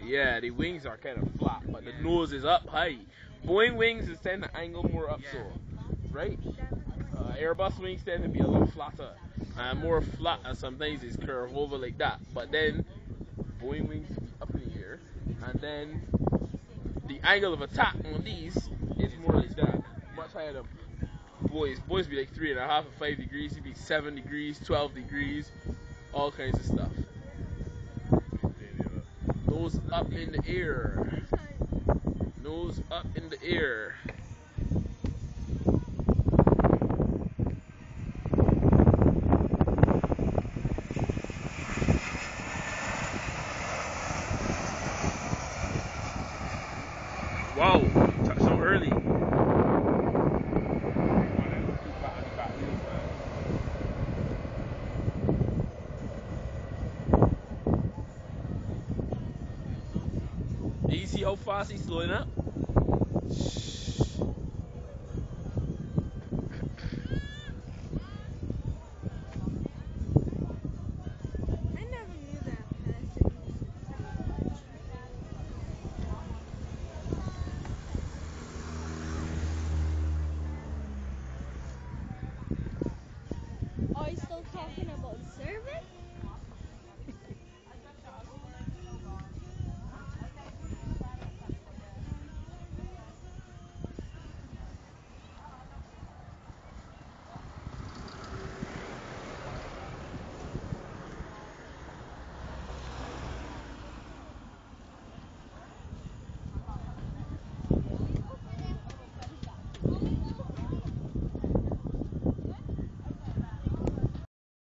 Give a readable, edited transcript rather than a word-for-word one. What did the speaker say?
Yeah, the wings are kind of flat, but the nose is up high. Boeing wings is tend to angle more up, so right. Airbus wings tend to be a little flatter, more flat, and sometimes it's curve over like that. But then Boeing wings be up in the air, and then the angle of attack on these is more like that, much higher than boys. Boys be like 3.5 or 5 degrees. It be 7 degrees, 12 degrees, all kinds of stuff. Nose up in the air. Nose up in the air. Wow, touched down early. Do you see how fast he's slowing up?